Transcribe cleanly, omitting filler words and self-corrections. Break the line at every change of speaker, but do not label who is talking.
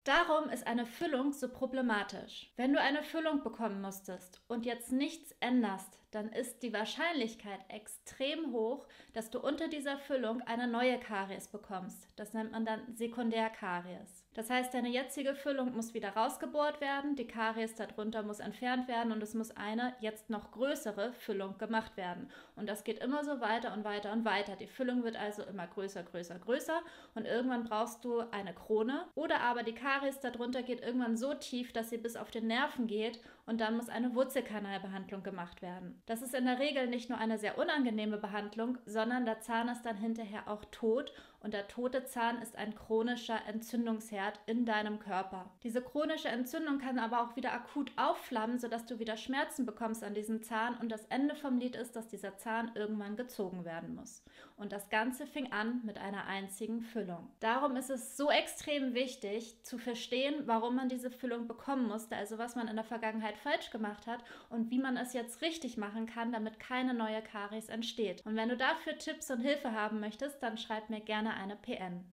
Darum ist eine Füllung so problematisch. Wenn du eine Füllung bekommen musstest und jetzt nichts änderst, dann ist die Wahrscheinlichkeit extrem hoch, dass du unter dieser Füllung eine neue Karies bekommst. Das nennt man dann Sekundärkaries. Das heißt, deine jetzige Füllung muss wieder rausgebohrt werden, die Karies darunter muss entfernt werden und es muss eine jetzt noch größere Füllung gemacht werden. Und das geht immer so weiter und weiter und weiter. Die Füllung wird also immer größer, größer, größer und irgendwann brauchst du eine Krone oder aber die Karies darunter geht irgendwann so tief, dass sie bis auf den Nerven geht und dann muss eine Wurzelkanalbehandlung gemacht werden. Das ist in der Regel nicht nur eine sehr unangenehme Behandlung, sondern der Zahn ist dann hinterher auch tot und der tote Zahn ist ein chronischer Entzündungsherd in deinem Körper. Diese chronische Entzündung kann aber auch wieder akut aufflammen, sodass du wieder Schmerzen bekommst an diesem Zahn und das Ende vom Lied ist, dass dieser Zahn irgendwann gezogen werden muss. Und das Ganze fing an mit einer einzigen Füllung. Darum ist es so extrem wichtig zu verstehen, warum man diese Füllung bekommen musste, also was man in der Vergangenheit falsch gemacht hat und wie man es jetzt richtig machen kann, damit keine neue Karies entsteht. Und wenn du dafür Tipps und Hilfe haben möchtest, dann schreib mir gerne eine PN.